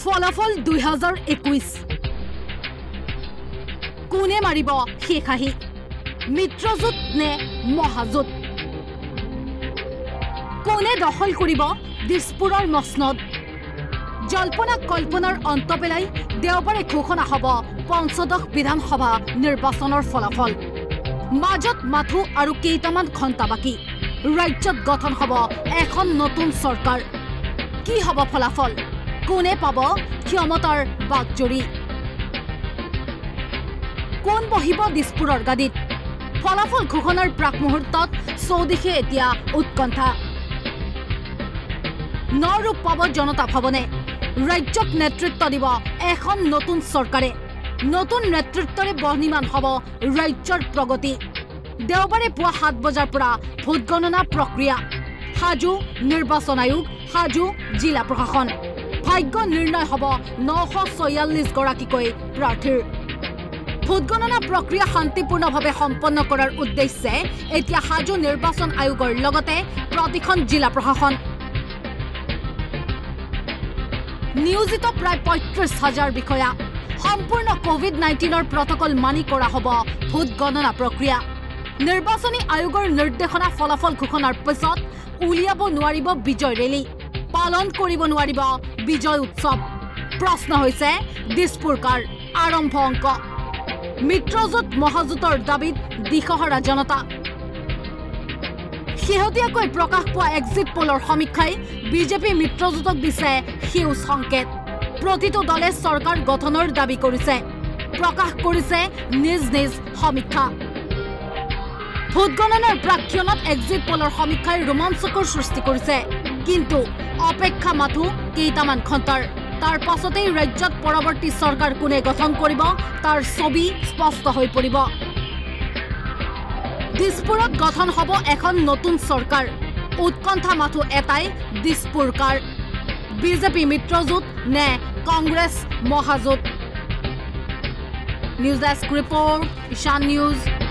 ফলাফল 2021 কোনে মাৰিব শেখাহি মিত্ৰজোঁট নে মহাজোঁট কোনে দখল কৰিব দিছপুৰৰ মসনদ জল্পনা কল্পনাৰ অন্ত পেলাই দেওবাৰে ঘোষণা হ'ব পঞ্চদশ বিধানসভা নিৰ্বাচনৰ ফলাফল মাজত মাথু আৰু কেইটামান ঘণ্টা বাকি ৰাজ্যত গঠন হ'ব এখন নতুন চৰকাৰ কি হ'ব ফলাফল কোনে পাব ক্ষমতাৰ বাগজৰি কোন বহিব দিছপুৰৰ গাদীত ফলাফল ঘোষণাৰ প্ৰাক মুহূৰ্তত চৌদিশে এতিয়া উৎকণ্ঠা নৰূপ পাব জনতা ভৱনে ৰাজ্যক নেতৃত্ব দিব এখন নতুন চৰকাৰে নতুন নেতৃত্বৰে বৰ্ণিমান হ'ব ৰাজ্যৰ প্ৰগতি দেওবাৰে পুৱা 7 বজাৰ পৰা ভোট গণনা প্ৰক্ৰিয়া হাজু নিৰ্বাচন আয়োগ হাজু জিলা প্ৰশাসন ভাগ্য নিৰ্ণয় হ'ব 946 গৰাকীকৈ প্ৰাৰ্থীৰ ভোট গণনা প্ৰক্ৰিয়া শান্তিপূৰ্ণভাৱে সম্পন্ন কৰাৰ উদ্দেশ্যে এতিয়া হাজু নিৰ্বাচন আয়োগৰ লগতে প্ৰতিখন জিলা প্ৰশাসন নিয়োজিত প্ৰায় 35,000 বিষয়া সম্পূৰ্ণ কোভিড-19 প্ৰটকল মানি কৰা হ'ব ভোট গণনা প্ৰক্ৰিয়া নিৰ্বাচনী আয়োগৰ নিৰ্দেশনা ফলাফল ঘোষণাৰ পিছত উলিয়াব নোৱাৰিব বিজয় ৰেলী পালন কৰিব নোৱাৰিব বিজয় উৎসৱ প্ৰশ্ন হৈছে দিছপুৰকাৰ আৰম্ভ অংক মিত্ৰজোঁট মহাজোঁটৰ দাবীত দিশহৰা জনতা শেহতীয়াকৈ প্ৰকাশ পোৱা এক্সিট পোলৰ সমীক্ষাই বিজেপি মিত্ৰজোঁটক দিছে সেউজ সংকেত প্ৰতিটো দলে চৰকাৰ গঠনৰ দাবী কৰিছে প্ৰকাশ কৰিছে নিজ নিজ সমীক্ষা ভোট গণনাৰ প্ৰাক্ষণত এক্সিট পোলৰ সমীক্ষাই ৰোমাঞ্চকৰ সৃষ্টি কৰিছে কিন্তু অপেক্ষা মাথো কেইটামান ঘণ্টাৰ তাৰ পাছতেই ৰাজ্যত পৰৱৰ্তী চৰকাৰ কোনে গঠন কৰিব তাৰ ছবি স্পষ্ট হৈ পৰিব দিছপুৰত গঠন হ'ব এখন নতুন চৰকাৰ উৎকণ্ঠা মাথো এটাই দিছপুৰকাৰ বিজেপি মিত্ৰজোঁট নে কংগ্ৰেছ মহাজোঁট news desk report Ishan news